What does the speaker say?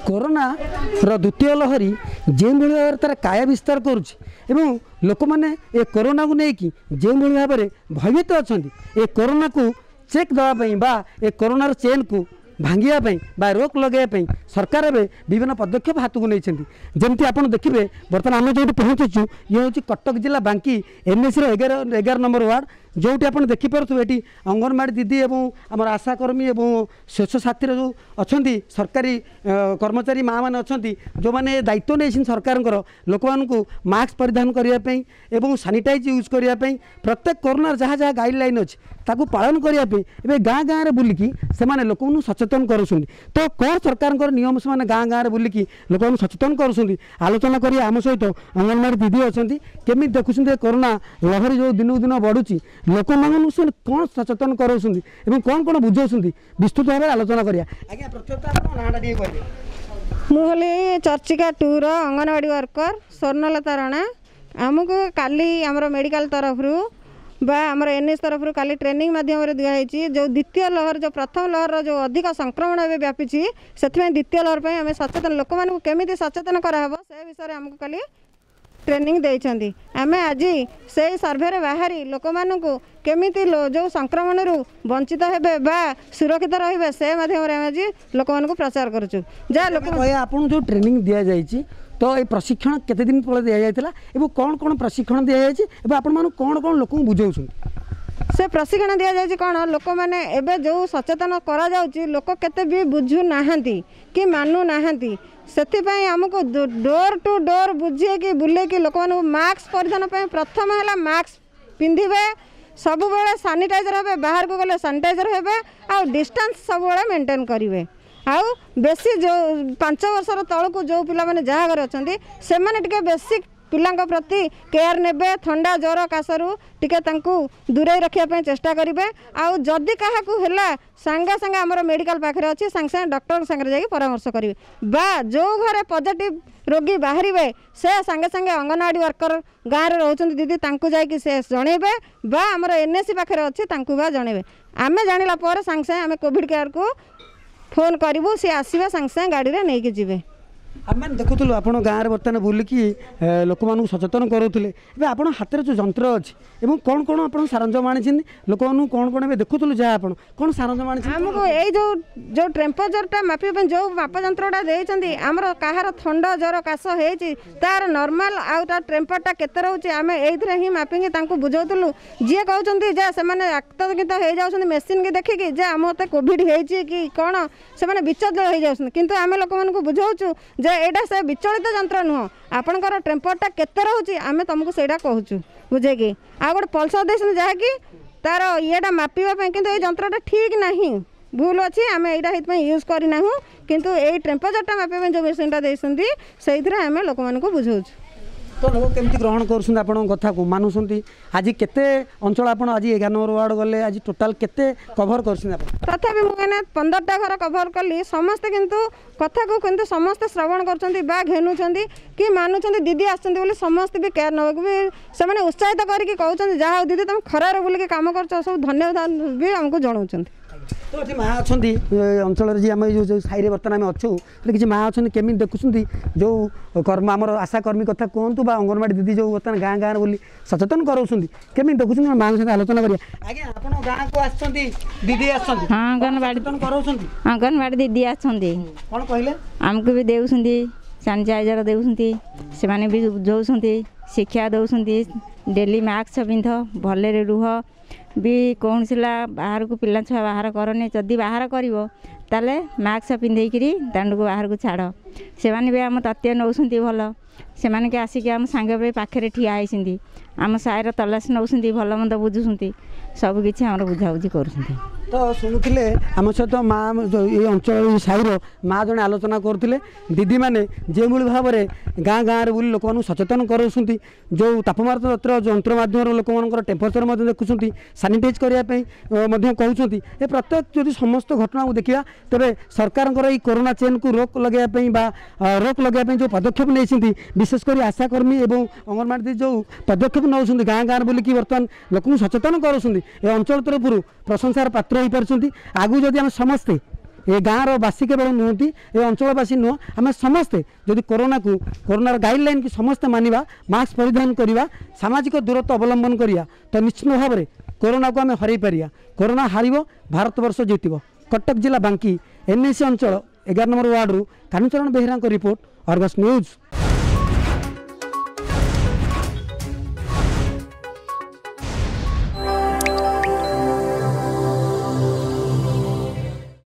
Corona द्वितीय लहरी जो भाव तार काय विस्तार करुँच लोक मैंने ए कोरोना को लेकिन जो भाव में भयभीत अच्छा ए कोरोना को चेक देवाई ए कोरोनार चेन को भांगापी रोक लगे सरकार एवं विभिन्न पदक्षेप हाथ को नहीं जमती आप देखिए बर्तमान आम जो पहुँचुँ ये हूँ कटक जिला बांकी एनएसी 11 नंबर वार्ड जो आप देखिपे ये अंगनवाड़ी दीदी और आम आशाकर्मी और स्वच्छ साथी जो अच्छा सरकारी कर्मचारी माँ मैंने अच्छा जो मैंने दायित्व नहीं सरकार लोक मानू मास्क परिधान करने और सानिटाइज यूज करने प्रत्येक कोरोना जहाँ जहाँ गाइडलाइन अच्छी ताकू पालन करने गाँ गाँव में बुलिकी से लोक सचेतन कर तो कौन सरकार नियम से गाँ गाँव में बुलिकी लोक सचेतन कर आलोचना करिए आम सहित अंगनवाड़ी दीदी अच्छा केमी देखुं कोरोना लहरी जो दिन दिन बढ़ुची लोक मान कौन सचेतन कर कौन कौन बुझाऊँ विस्तृत भाव में आलोचना करिए मुझे चर्चिका 2 अंगनवाड़ी वर्कर स्वर्णलता राणा आमको काली आमर मेडिकल तरफ आमर एनएस तरफ काली ट्रेनिंग माध्यम दिखाई जो द्वितीय लहर जो प्रथम लहर जो अधिक संक्रमण ए व्यापी से द्वितीय लहर पर आम सचेतन लोक मानू केमी सचेतन कराब से विषय आमको काली ट्रेनिंग देइछंती आमे आज से सर्वे बाहरी लोक मानू केमी जो संक्रमण वंचित हेबे बा सुरक्षित रहिबे से माध्यम आज लोक मानू प्रचार करूँ जहाँ लोक आपन जो ट्रेनिंग दिया जाइए तो ये प्रशिक्षण केते दिन पहले दि जाइए एवं कौन कौन प्रशिक्षण दि जाइए आपण मानू कौन कौन लोक बुझाऊँ से प्रशिक्षण दि जाए कौन लोक मैंने एवं जो सचेतन करा लोक केते भी बुझू नाहांती कि मानू नाहांती से आमको डोर टू डोर बुझे कि बुले कि लोक मास्क परिधान प्रथम है मास्क पिंधे सब बेले सानिटाइजर हे बाहर को गले सानिटाइजर हे आ डिस्टेंस सब बेले मेंटेन करेंगे आउ बेसी जो 5 वर्षर तलू जो पिला माने जहाँ घर अच्छा से मैंने बेसी पिला प्रति केयर नेबे ठंडा ज्वर काशरू टिके दूरे रखापी चेष्टा करेंगे आउ जदि क्या सांगे सांगे आमर मेडिकल पाखे अच्छी सांगे सांगे डॉक्टर सांगे जाकि परामर्श करेंगे बा जो घरे पॉजिटिव रोगी बाहर से सांगे सांगे अंगनवाड़ी वर्कर गाँव में रोच दीदी जाकि से जनइबे बा आमर एनएसी पाखे अच्छी बा जनइबे आम जाना सांगे सांगे आम कोविड केयर को फोन करूँ सी आसवे सांगे सांगे गाड़ी में नहीं जीवे आम देखुलु आप गाँव में बर्तमान बुलिकी लोक मानू सचेतन करूले आप हाथ में जो जंत्र अच्छी कौन कौन आप सारंजाम आनी लोक मानू कौन कौन देखुलु जहाँ आप कौन सारंजाम आनी आमको यही जो टेम्परेचरटा मापा जो माप जंत्रटा देती आमर कहार थंडा ज्वर काश हो तार नॉर्मल आउ टेम्परेचरटा केते रोचे आम ये ही मापिंग बुझाऊलु जी कहते जे से आतंकित हो जाती मेसीन की देखिकी जे आम मत कोविड होती कि कौन से विचलित हो जाती कितु आम लोक मानू बुझाऊँ जे एटा से विचलित जंत्र नुह आपणकर टेम्परेचरटा केते रोचे आम तुमको सेटा कहूँ बुझे कि आ गोटे पल्सर देते जहाँकि तार येटा मापिबा किंतु ये जंत्रटा ठीक नहीं भूल अच्छी आम यहाँ यूज करना किंतु ये टेम्परेचरटा मापिबा जो मेसीनटा देते से आम लोक मानू बुझाऊँ तो लोग केमती ग्रहण कर कथा को मानुंट आज केते अंचल आप आज 11 नंबर वार्ड गले आज टोटाल केते कभर कर तथापि मुझे 15टा घर कभर कली समस्ते किंतु कथा को किंतु समस्ते श्रवण कर घेनुंट कि मानुंट दीदी आसते समस्ते भी केयर नवा भी से उत्साहित करके कहते जहाँ दीदी तुम खरार बुलिक कम कर सब धन्यवाद भी आमको जनाऊँ तो ये माँ अच्छा अंचल जी आम जो साई बर्तमान आम अच्छू किसी माँ अच्छा केमी देखुं जो कर्म आम आशाकर्मी कथा कहतु अंगनवाड़ी दीदी जो बर्तमान गाँ गाँव बोली सचेतन कराऊँ केमी देखुं माँ सहित आलोचना करिए आज्ञा आप गाँव को दीदी अंगनवाड़ी दीदी आछंती कौन कहले आमको भी देउछंती सैनिटाइजर देउछंती से माने भी बुझाउछंती शिक्षा दउछंती डेली मास्क पिंध भले रुह भी कौन सिला बाहर को पिला छुआ बाहर करनी जदि बाहर करे मास्क पिंधेकरी दांड को बाहर को छाड़ से भी आम तथ्य नौ भल से मैंने आसिक आम सांगे पाखे ठिया होती आम साइर तलाश नौ भल मंद बुझुंट सबकि आम बुझाबुझी कर तो शुणुले आम सहित माँ ये अंचल साईर माँ जड़े आलोचना करते दीदी मैंने जो भाव में गाँ गाँव बुली लोक सचेतन कराऊँ जो तापमात्रा जंत्र मध्यम लोक मान टेम्परेचर देखुं सानिटाइज करने कहते ये प्रत्येक जो समस्त घटना को देखा तेरे सरकार कोरोना चेन को रोक लगे रोक लगे जो पदक्षेप नहीं विशेषकर आशाकर्मी और अंगनवाड़ी जो पदक्षेप नौ गाँ गाँव बुलिकी बर्तमान लोक सचेतन करूँ ये अंचल तरफ प्रशंसार पात्र हो पार्टी आगु जदि आम समस्ते ए गाँव बासी केवल नुहति ए अंचलवासी नुह आम समस्ते जदि कोरोनार गाइडलाइन की समस्ते मानिबा मास्क परिधान करिबा सामाजिक दूरत्व अवलंबन करिया तो निश्चित भाव में कोरोना को आम हरई पारिया कोरोना हारिबो भारत वर्ष जीतिबो। कटक जिला बांकी एनएसी अंचल 11 नंबर वार्ड रु Kanucharan Behera report Argus news.